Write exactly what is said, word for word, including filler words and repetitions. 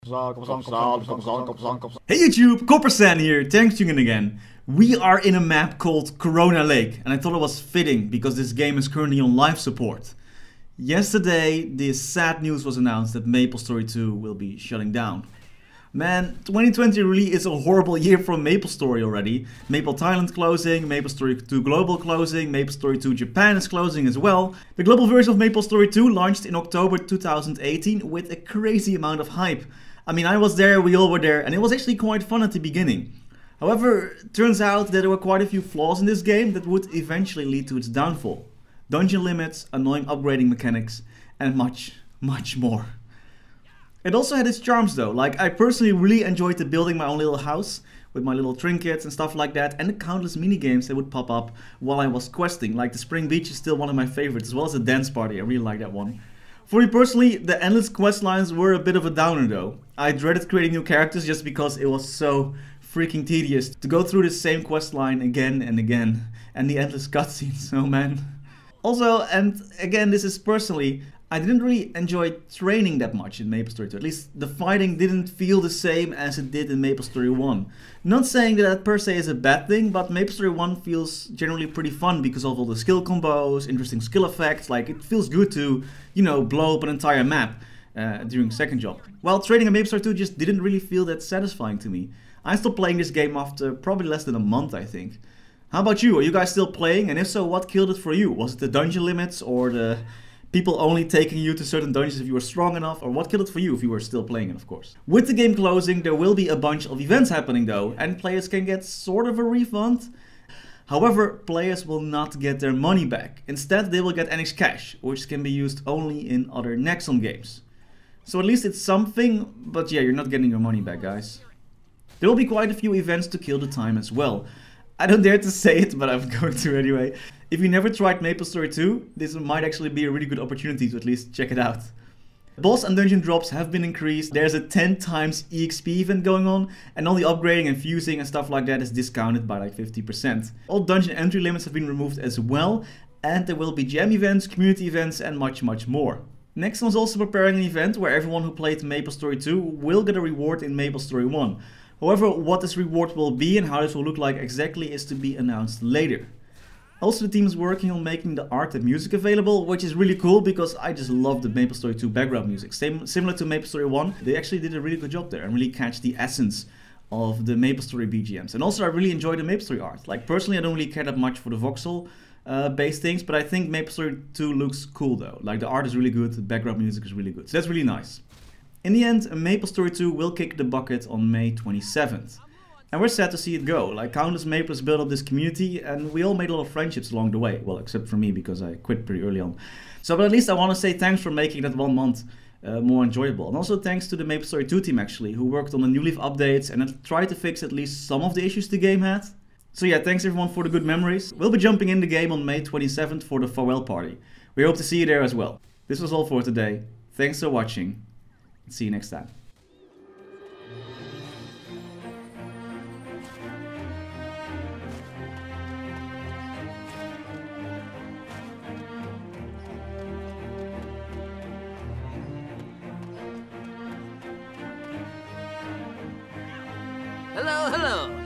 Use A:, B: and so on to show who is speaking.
A: Hey YouTube, Coppersan here, thanks for tuning in again. We are in a map called Corona Lake, and I thought it was fitting because this game is currently on live support. Yesterday, this sad news was announced that MapleStory two will be shutting down. Man, twenty twenty really is a horrible year for MapleStory already. Maple Thailand closing, MapleStory two Global closing, MapleStory two Japan is closing as well. The global version of MapleStory two launched in October two thousand eighteen with a crazy amount of hype. I mean, I was there, we all were there, and it was actually quite fun at the beginning. However, it turns out that there were quite a few flaws in this game that would eventually lead to its downfall. Dungeon limits, annoying upgrading mechanics, and much, much more. It also had its charms though, like I personally really enjoyed the building my own little house with my little trinkets and stuff like that, and the countless minigames that would pop up while I was questing, like the Spring Beach is still one of my favorites, as well as the dance party, I really like that one. For me personally, the endless quest lines were a bit of a downer though. I dreaded creating new characters just because it was so freaking tedious to go through the same quest line again and again, and the endless cutscenes, oh man. Also, and again this is personally, I didn't really enjoy training that much in MapleStory two. At least the fighting didn't feel the same as it did in MapleStory one. Not saying that that per se is a bad thing, but MapleStory one feels generally pretty fun because of all the skill combos, interesting skill effects, like it feels good to, you know, blow up an entire map uh, during second job. While training in MapleStory two just didn't really feel that satisfying to me. I stopped playing this game after probably less than a month, I think. How about you? Are you guys still playing? And if so, what killed it for you? Was it the dungeon limits or the people only taking you to certain dungeons if you were strong enough, or what killed it for you if you were still playing it, of course? With the game closing, there will be a bunch of events happening though, and players can get sort of a refund. However, players will not get their money back. Instead, they will get N X cash, which can be used only in other Nexon games. So at least it's something, but yeah, you're not getting your money back, guys. There will be quite a few events to kill the time as well. I don't dare to say it, but I'm going to anyway. If you never tried MapleStory two, this might actually be a really good opportunity to at least check it out. Boss and dungeon drops have been increased, there's a ten times E X P event going on, and all the upgrading and fusing and stuff like that is discounted by like fifty percent. All dungeon entry limits have been removed as well, and there will be gem events, community events, and much much more. Nexon is also preparing an event where everyone who played MapleStory two will get a reward in MapleStory one. However, what this reward will be and how this will look like exactly is to be announced later. Also, the team is working on making the art and music available, which is really cool because I just love the MapleStory two background music. Same, similar to MapleStory one, they actually did a really good job there and really catch the essence of the MapleStory B G Ms. And also I really enjoy the MapleStory art. Like personally I don't really care that much for the voxel uh, based things, but I think MapleStory two looks cool though. Like the art is really good, the background music is really good. So that's really nice. In the end, MapleStory two will kick the bucket on May twenty-seventh. And we're sad to see it go. Like countless Maplers built up this community and we all made a lot of friendships along the way. Well, except for me because I quit pretty early on. So but at least I want to say thanks for making that one month uh, more enjoyable. And also thanks to the MapleStory two team actually, who worked on the New Leaf updates and tried to fix at least some of the issues the game had. So yeah, thanks everyone for the good memories. We'll be jumping in the game on May twenty-seventh for the farewell party. We hope to see you there as well. This was all for today. Thanks for watching. See you next time.
B: Hello, hello.